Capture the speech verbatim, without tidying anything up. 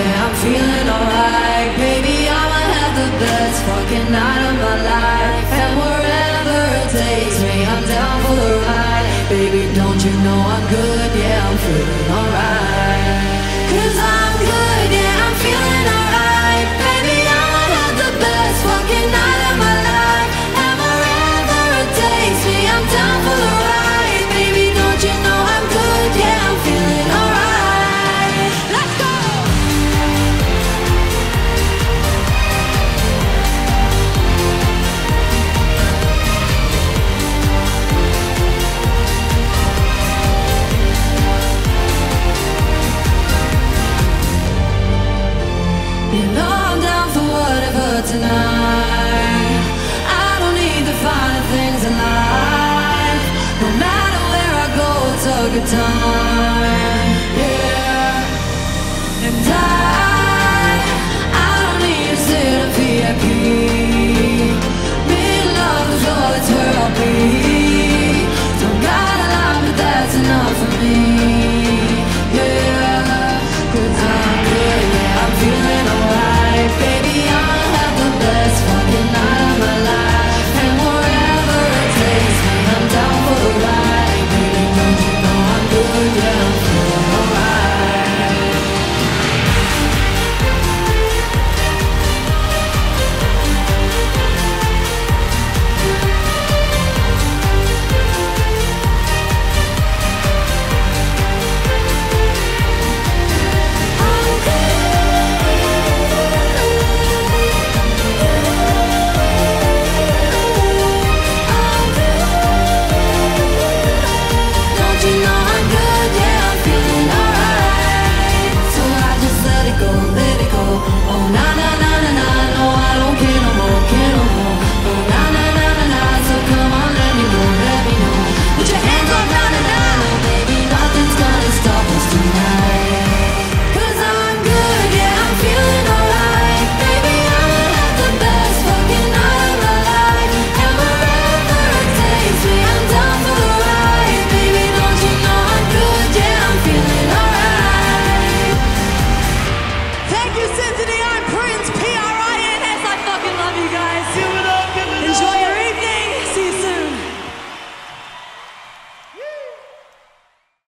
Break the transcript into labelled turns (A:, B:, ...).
A: yeah, I'm feeling alright. Baby, I'ma have the best fucking night of my life. And wherever it takes me, I'm down for the ride. Baby, don't you know I'm good, yeah, I'm feeling alright. Cause I'm good, yeah, I'm feeling alright. Baby, I'ma have the best fucking night of my life. And wherever it takes me, I'm down for the ride. Baby, don't you know I'm good, yeah, I'm feeling alright. Let's go! You know I'm down for whatever tonight.